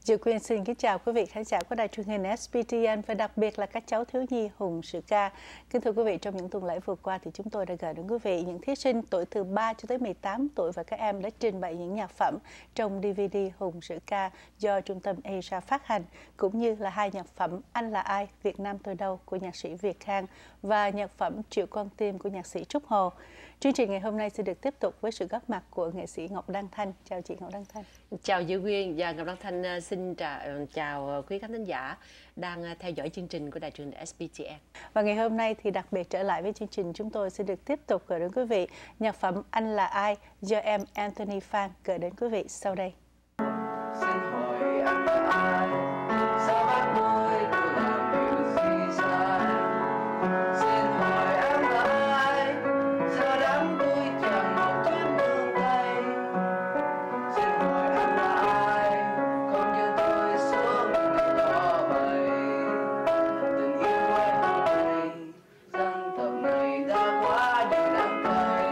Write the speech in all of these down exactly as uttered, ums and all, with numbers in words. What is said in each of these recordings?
Diệu Quyên xin kính chào quý vị khán giả của đài truyền hình ét bê tê en và đặc biệt là các cháu thiếu nhi Hùng Sử Ca. Kính thưa quý vị, trong những tuần lễ vừa qua thì chúng tôi đã gửi đến quý vị những thí sinh tuổi từ ba cho tới mười tám tuổi và các em đã trình bày những nhạc phẩm trong đê vê đê Hùng Sử Ca do Trung tâm Asia phát hành, cũng như là hai nhạc phẩm Anh Là Ai, Việt Nam Tôi Đâu của nhạc sĩ Việt Khang và nhạc phẩm Triệu Con Tim của nhạc sĩ Trúc Hồ. Chương trình ngày hôm nay sẽ được tiếp tục với sự góp mặt của nghệ sĩ Ngọc Đăng Thanh. Chào chị Ngọc Đăng Thanh. Chào Diệu Quyên và Ngọc Đăng Thanh xin chào quý khán thính giả đang theo dõi chương trình của đài truyền hình ét bê tê en. Và ngày hôm nay thì đặc biệt trở lại với chương trình, chúng tôi sẽ được tiếp tục gửi đến quý vị nhạc phẩm Anh Là Ai do em Anthony Phan gửi đến quý vị sau đây. Xin hỏi anh là ai? Sao bác tôi tôi làm điều gì sai? Xin hỏi anh là ai? Sao đám tôi chẳng một chút nương tay? Xin hỏi anh là ai? Không như tôi xuống đường đó vậy. Tình yêu anh hôm nay, dân tộc này đã quá nhiều đắng cay.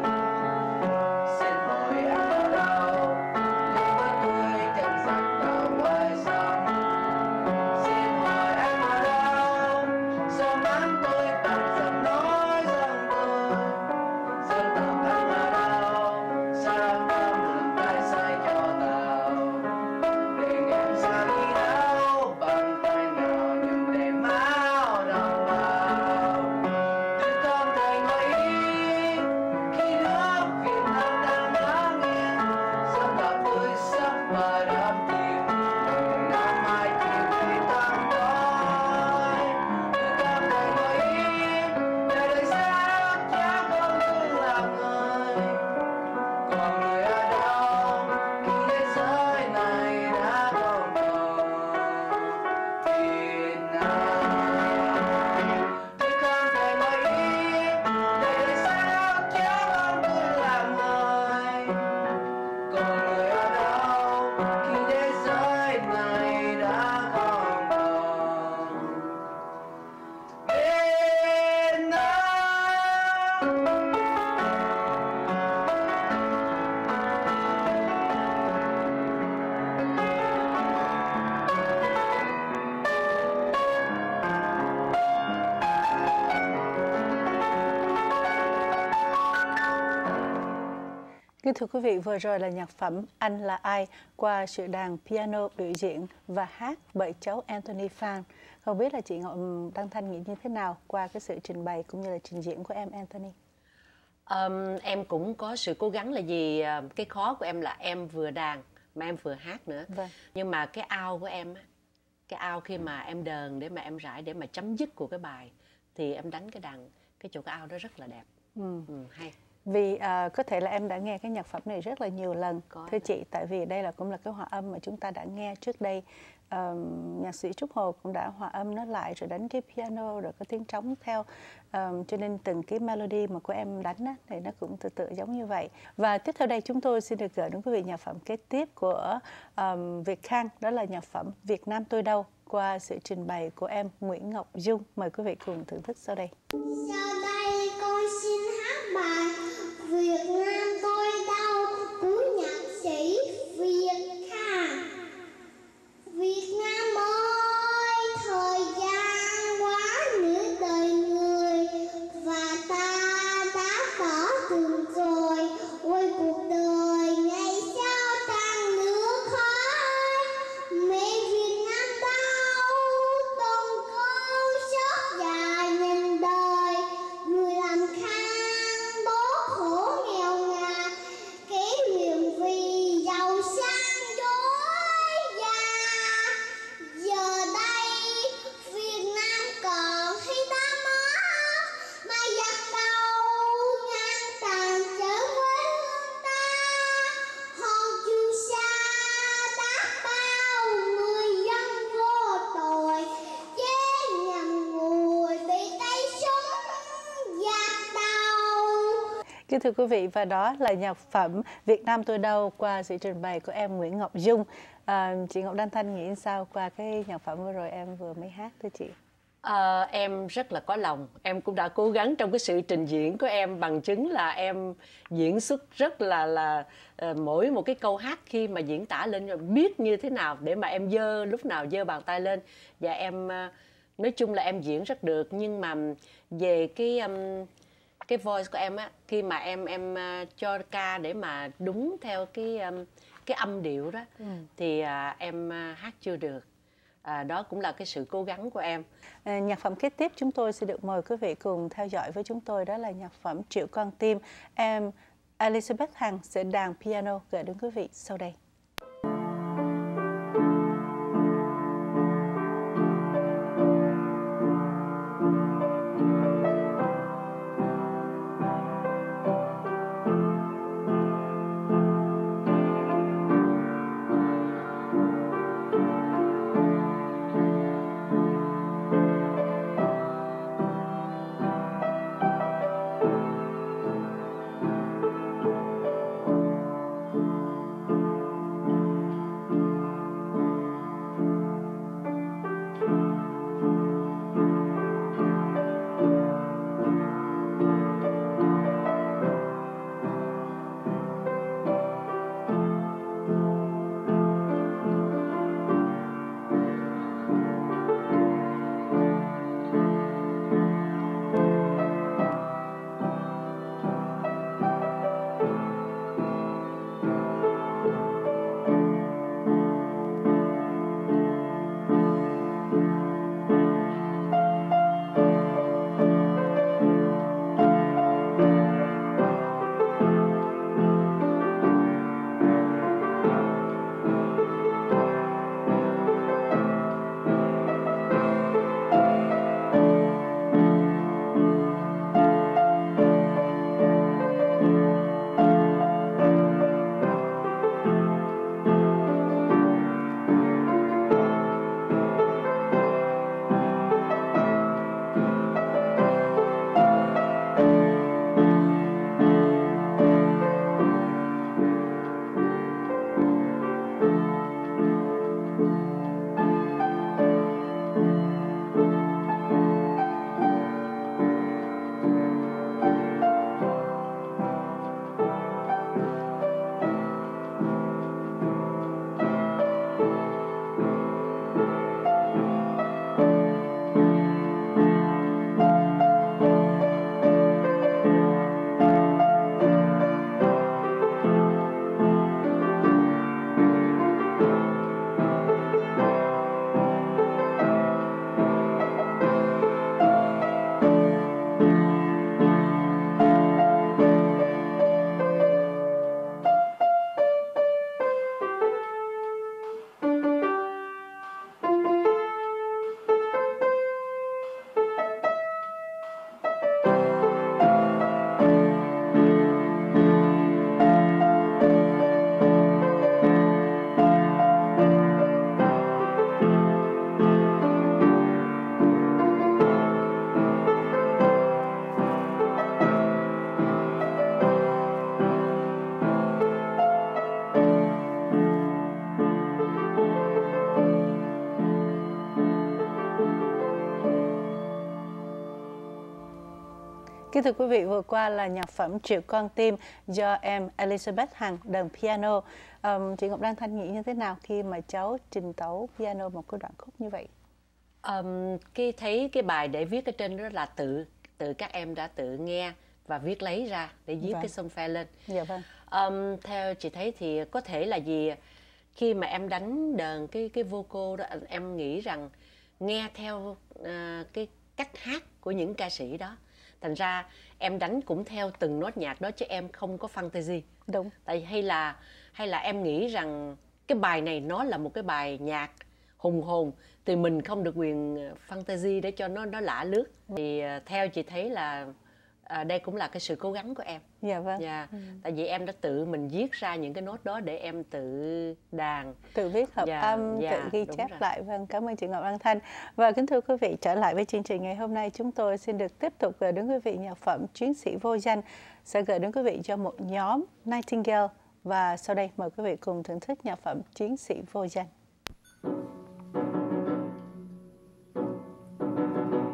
Xin hỏi anh ở đâu? Nếu với tôi chẳng sắc vào ngoài sông. Xin hỏi anh ở đâu? Sao mắt tôi tận dần nói rằng tôi dân tộc anh ở đâu? Sao em đường tay sai cho tao? Để em xa đi đâu? Bằng tay nào nhưng để máu đồng bào. Tôi không thể ngồi yên khi nước Việt Nam đang ngã nghiêng. Dân tộc tôi sắp và đắm chìm, người Nam ai chịu vì tăng đói. Tôi không thể ngồi yên để đời sao cha con tôi là người. Còn người ở đâu khi thế giới này đã không còn Việt Nam? Tôi không thể ngồi yên để đời sao cha con tôi là người. Còn người ở đâu khi thế giới này đã không còn Việt Nam? Kính thưa quý vị, vừa rồi là nhạc phẩm Anh Là Ai qua sự đàn piano biểu diễn và hát bởi cháu Anthony Phan. Không biết là chị Ngọc Đăng Thanh nghĩ như thế nào qua cái sự trình bày cũng như là trình diễn của em Anthony? Um, em cũng có sự cố gắng là gì uh, cái khó của em là em vừa đàn mà em vừa hát nữa. Vâng. Nhưng mà cái ao của em á, cái ao khi mà em đờn để mà em rải để mà chấm dứt của cái bài thì em đánh cái đàn cái chỗ cái ao đó rất là đẹp. Ừ. Ừ, hay. Vì uh, có thể là em đã nghe cái nhạc phẩm này rất là nhiều lần, Có thưa đó. chị, tại vì đây là cũng là cái hòa âm mà chúng ta đã nghe trước đây. Um, nhạc sĩ Trúc Hồ cũng đã hòa âm nó lại rồi đánh cái piano rồi có tiếng trống theo, um, cho nên từng cái melody mà của em đánh á, thì nó cũng tự tự giống như vậy. Và tiếp theo đây chúng tôi xin được gửi đến quý vị nhạc phẩm kế tiếp của um, Việt Khang, đó là nhạc phẩm Việt Nam Tôi Đâu qua sự trình bày của em Nguyễn Ngọc Dung. Mời quý vị cùng thưởng thức sau đây. Sau đây con xin hát bài Việt Nam Tôi Đâu của nhạc sĩ Việt Khang. Việt Nam ơi, thời gian quá nửa đời người và ta đã bỏ từng rồi, ôi cuộc đời ngày sao trăng nước khói. Mẹ Việt Nam đau từng câu sót dài nhìn đời, người làm khang bố khổ nghèo ngà, kém niềm vì giàu sang dối già. Giờ đây Việt Nam còn hay ta mất, mà giặc đầu ngang tàn trở quê hương ta. Hòn Trường Sa đã bao người dân vô tội, chế nhầm người bị tay súng giặc đầu. Kính thưa quý vị, và đó là nhạc phẩm Việt Nam Tôi Đâu qua sự trình bày của em Nguyễn Ngọc Dung. À, chị Ngọc Đăng Thanh nghĩ sao qua cái nhạc phẩm vừa rồi em vừa mới hát thưa chị? Ờ, em rất là có lòng. Em cũng đã cố gắng trong cái sự trình diễn của em, bằng chứng là em diễn xuất rất là là uh, mỗi một cái câu hát khi mà diễn tả lên rồi biết như thế nào để mà em giơ lúc nào giơ bàn tay lên. Và em uh, nói chung là em diễn rất được, nhưng mà về cái um, cái voice của em á, khi mà em em uh, cho ca để mà đúng theo cái um, cái âm điệu đó, ừ. thì uh, em uh, hát chưa được. À, đó cũng là cái sự cố gắng của em. À, nhạc phẩm kế tiếp chúng tôi sẽ được mời quý vị cùng theo dõi với chúng tôi, đó là nhạc phẩm Triệu Con Tim. Em Elizabeth Hằng sẽ đàn piano gửi đến quý vị sau đây. Kính thưa quý vị, vừa qua là nhạc phẩm Triệu Con Tim do em Elizabeth Hằng đàn piano. Um, chị Ngọc Lan Thanh nghĩ như thế nào khi mà cháu trình tấu piano một cái đoạn khúc như vậy? Um, cái thấy cái bài để viết ở trên đó là tự tự các em đã tự nghe và viết lấy ra để viết vâng. cái song phe lên. Dạ vâng. Um, theo chị thấy thì có thể là vì khi mà em đánh đờn cái cái vocal đó, em nghĩ rằng nghe theo uh, cái cách hát của những ca sĩ đó, thành ra em đánh cũng theo từng nốt nhạc đó chứ em không có fantasy. Đúng. Tại hay là hay là em nghĩ rằng cái bài này nó là một cái bài nhạc hùng hồn thì mình không được quyền fantasy để cho nó nó lả lướt. Thì uh, theo chị thấy là uh, đây cũng là cái sự cố gắng của em. Dạ vâng. Dạ. Ừ. Tại vì em đã tự mình viết ra những cái nốt đó để em tự đàn, tự viết hợp dạ, âm, dạ, tự ghi chép rồi. lại. Vâng, cảm ơn chị Ngọc Lan Thanh. Và kính thưa quý vị, trở lại với chương trình ngày hôm nay, chúng tôi xin được tiếp tục gửi đến quý vị nhạc phẩm Chiến sĩ vô danh, sẽ gửi đến quý vị cho một nhóm Nightingale. Và sau đây mời quý vị cùng thưởng thức nhạc phẩm Chiến sĩ vô danh.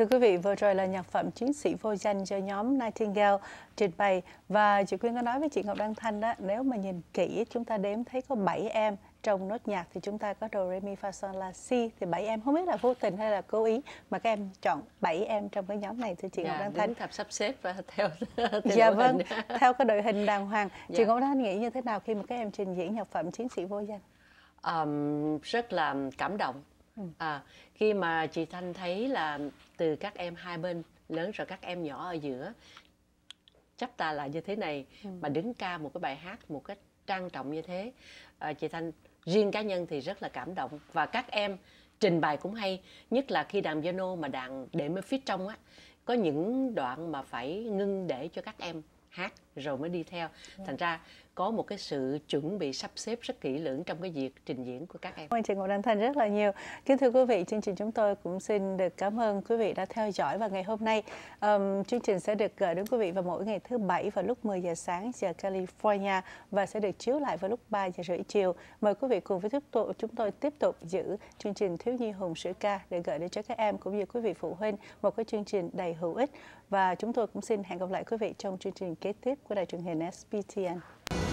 Thưa quý vị, vừa rồi là nhạc phẩm Chiến sĩ vô danh do nhóm Nightingale trình bày. Và chị Quyên có nói với chị Ngọc Đăng Thanh đó, nếu mà nhìn kỹ chúng ta đếm thấy có bảy em trong nốt nhạc thì chúng ta có Do, Re, Mi, Fa, Sol, La, Si. Thì bảy em không biết là vô tình hay là cố ý mà các em chọn bảy em trong cái nhóm này, thưa chị Dạ, Ngọc Đăng Thanh. thập sắp xếp và theo, theo Dạ đội vâng, hình. theo cái đội hình đàng hoàng. Dạ. Chị Ngọc Đăng Thanh nghĩ như thế nào khi mà các em trình diễn nhạc phẩm Chiến sĩ vô danh? Um, rất là cảm động. À, khi mà chị Thanh thấy là từ các em hai bên lớn rồi các em nhỏ ở giữa chắp tay lại như thế này ừ. mà đứng ca một cái bài hát một cách trang trọng như thế, à, chị Thanh riêng cá nhân thì rất là cảm động. Và các em trình bày cũng hay, nhất là khi đàn piano mà đàn đệm ở phía trong á, có những đoạn mà phải ngưng để cho các em hát rồi mới đi theo. Thành ra có một cái sự chuẩn bị sắp xếp rất kỹ lưỡng trong cái việc trình diễn của các em. Cảm ơn chị Ngọc Đăng Thanh rất là nhiều. Kính thưa quý vị, chương trình chúng tôi cũng xin được cảm ơn quý vị đã theo dõi. Và ngày hôm nay um, chương trình sẽ được gửi đến quý vị vào mỗi ngày thứ Bảy vào lúc mười giờ sáng giờ California và sẽ được chiếu lại vào lúc ba giờ rưỡi chiều. Mời quý vị cùng với chúng tôi tiếp tục giữ chương trình Thiếu nhi hùng sử ca để gửi đến cho các em cũng như quý vị phụ huynh một cái chương trình đầy hữu ích. Và chúng tôi cũng xin hẹn gặp lại quý vị trong chương trình kế tiếp của đài truyền hình ét bê tê en.